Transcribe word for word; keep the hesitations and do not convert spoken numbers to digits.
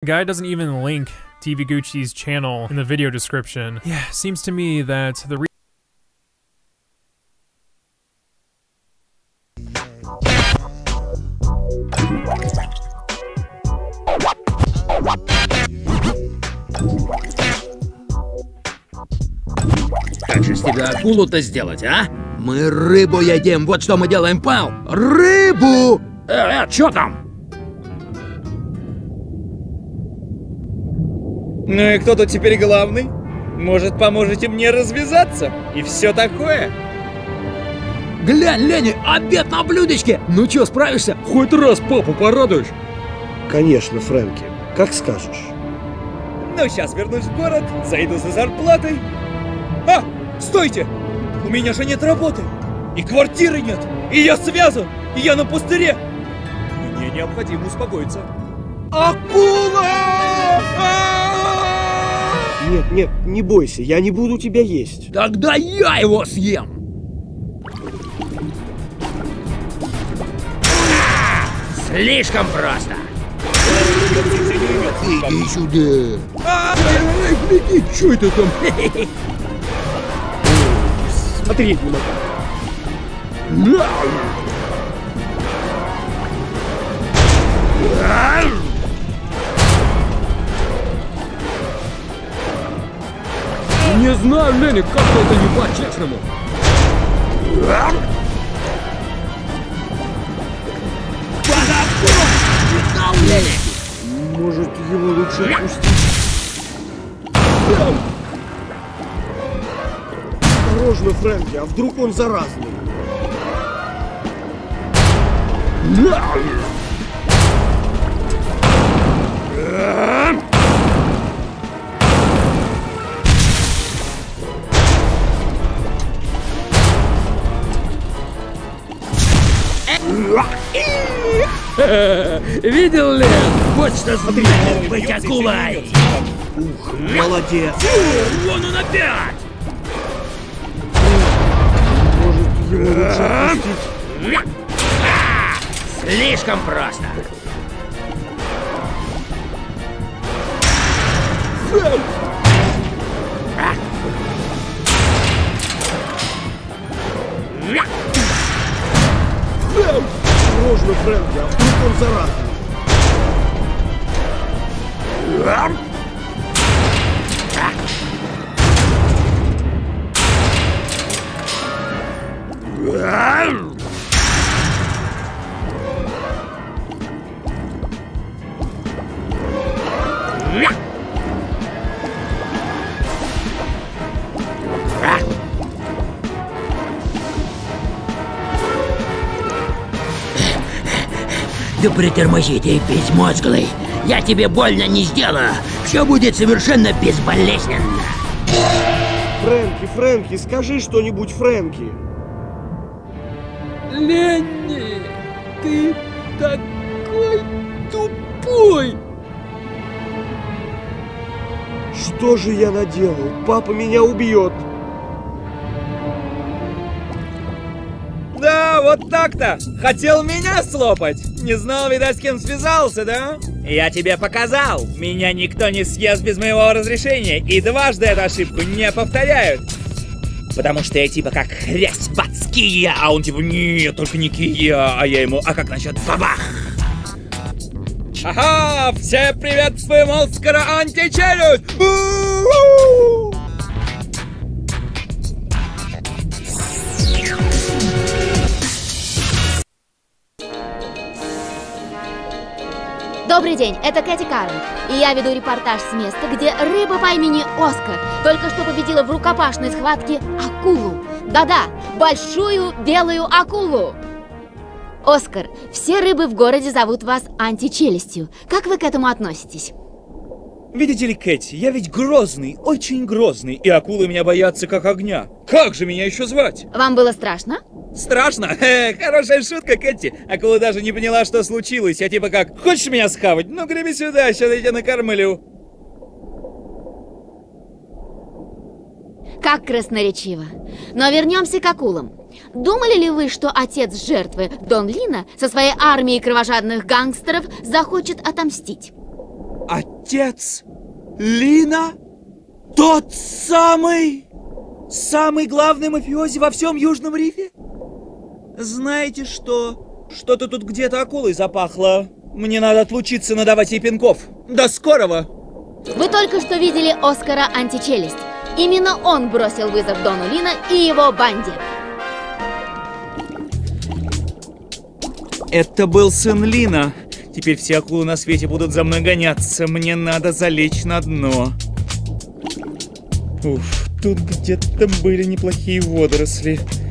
guy doesn't even link Tvgucci's channel in the video description. Yeah, seems to me that the re Как же с тебя акулу-то сделать, а? Мы рыбу едим, вот что мы делаем, Пал! Рыбу! Э, э, чё там? Ну и кто тут теперь главный? Может, поможете мне развязаться? И все такое? Глянь, Леня, обед на блюдечке! Ну чё, справишься? Хоть раз папу порадуешь? Конечно, Фрэнки, как скажешь. Ну, сейчас вернусь в город, зайду за зарплатой. А, стойте! У меня же нет работы, и квартиры нет, и я связан, и я на пустыре. Мне необходимо успокоиться. Акула! Нет, нет, не бойся, я не буду тебя есть. Тогда я его съем! Слишком просто! Иди сюда! Эй, гляди, что это там? Смотреть не могу. Не знаю, Леня, как-то это не по-честному. Может, его лучше отпустить? Осторожно, Фрэнки, а вдруг он заразный? Видел ли? Вот что смотри, быть акулой! Ух, молодец! Вон он опять! Может, его лучше отпустить? Слишком просто! Осторожно, Фрэнки, а вдруг он заразный? Да притормози ты, безмозглый! Я тебе больно не сделаю! Все будет совершенно безболезненно! Фрэнки, Фрэнки, скажи что-нибудь, Фрэнки! Ленни, ты такой тупой! Что же я наделал? Папа меня убьет! Да, вот так-то! Хотел меня слопать! Не знал, видать, с кем связался, да? Я тебе показал! Меня никто не съест без моего разрешения, и дважды эту ошибку не повторяют! Потому что я типа как хрясь бацкия, а он типа нет, только не кия, а я ему, а как насчет бабах? Ага, все приветствуем Оскара Античелюсть! Добрый день, это Кэти Карен, и я веду репортаж с места, где рыба по имени Оскар только что победила в рукопашной схватке акулу. Да-да, большую белую акулу. Оскар, все рыбы в городе зовут вас античелюстью. Как вы к этому относитесь? Видите ли, Кэти, я ведь грозный, очень грозный, и акулы меня боятся как огня. Как же меня еще звать? Вам было страшно? Страшно? Хе, хорошая шутка, Кэти. Акула даже не поняла, что случилось. Я типа как, хочешь меня схавать? Ну, греби сюда, сейчас я тебя накормлю. Как красноречиво. Но вернемся к акулам. Думали ли вы, что отец жертвы, Дон Лино, со своей армией кровожадных гангстеров захочет отомстить? Отец Лина? Тот самый... Самый главный мафиози во всем Южном Рифе? Знаете что? Что-то тут где-то акулой запахло. Мне надо отлучиться, надавать ей пинков. До скорого! Вы только что видели Оскара Античелюсть. Именно он бросил вызов Дону Лина и его банде. Это был сын Лина. Теперь все акулы на свете будут за мной гоняться. Мне надо залечь на дно. Уф, тут где-то были неплохие водоросли.